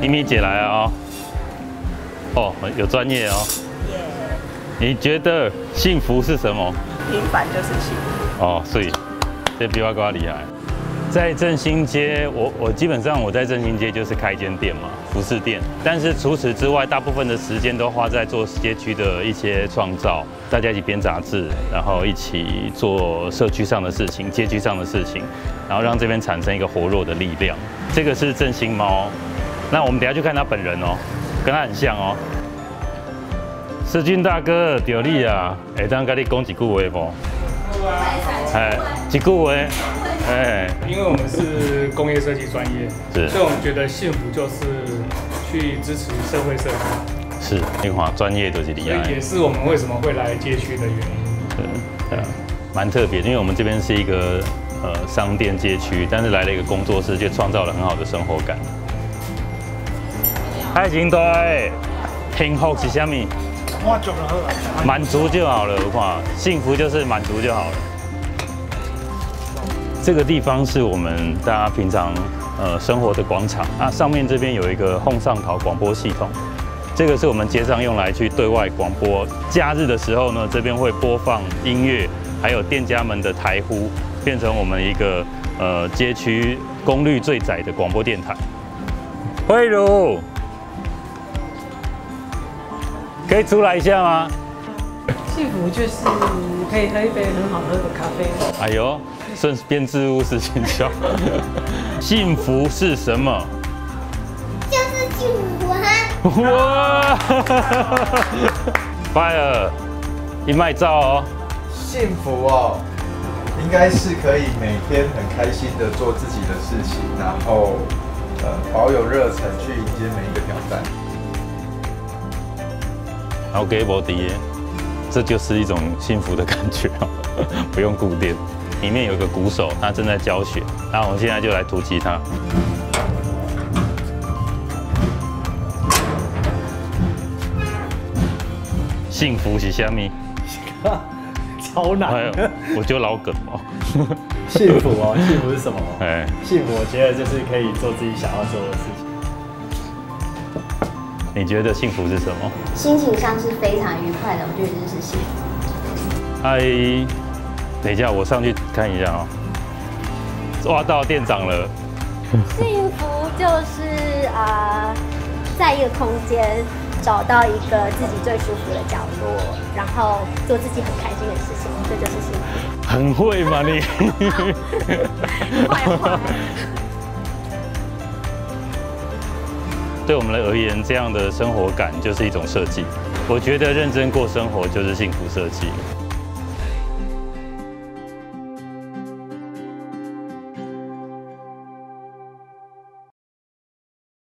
咪咪姐来啊！哦，有专业哦。你觉得幸福是什么？ 平凡就是幸福。 哦，所以这比我更厉害。在振兴街，我基本上我在振兴街就是开一间店嘛，服饰店。但是除此之外，大部分的时间都花在做街区的一些创造，大家一起编杂志，然后一起做社区上的事情、街区上的事情，然后让这边产生一个活络的力量。这个是振兴猫，那我们等一下去看它本人哦，跟它很像哦。世军大哥，屌你啊！会当跟你讲几句话不？哎，几句话。哎， 因为我们是工业设计专业，所以我们觉得幸福就是去支持社会设计。 是，你看专业就是厉害。 所以也是我们为什么会来街区的原因。 对，蛮特别，因为我们这边是一个商店街区，但是来了一个工作室，就创造了很好的生活感。爱情对，幸福是什么？满足就好了，我看幸福就是满足就好了。这个地方是我们大家平常生活的广场啊，上面这边有一个홍上桃广播系统，这个是我们街上用来去对外广播。假日的时候呢，这边会播放音乐，还有店家们的台呼，变成我们一个街区功率最窄的广播电台。慧茹，可以出来一下吗？ 幸福就是可以喝一杯很好喝的咖啡。 哎呦，顺便置入式营销。幸福是什么？ 就是幸福啊！ 哇！Fire， 一麦照哦。 幸福哦，应该是可以每天很开心的做自己的事情，然后保有热忱去迎接每一个挑战。 然后给我的。这就是一种幸福的感觉哦，不用顾店。里面有一个鼓手，他正在教学，那我们现在就来突击他。幸福是虾米？ 超难。 我就老梗哦。 幸福哦，幸福是什么？ 哎， 幸福我觉得就是可以做自己想要做的事情。 你觉得幸福是什么？ 心情上是非常愉快的，我觉得这是幸福。 哎，等一下，我上去看一下哦。挖到店长了。 幸福就是在一个空间找到一个自己最舒服的角落，然后做自己很开心的事情，这就是幸福。 很会嘛你？ 坏坏。 对我们而言，这样的生活感就是一种设计。我觉得认真过生活就是幸福设计。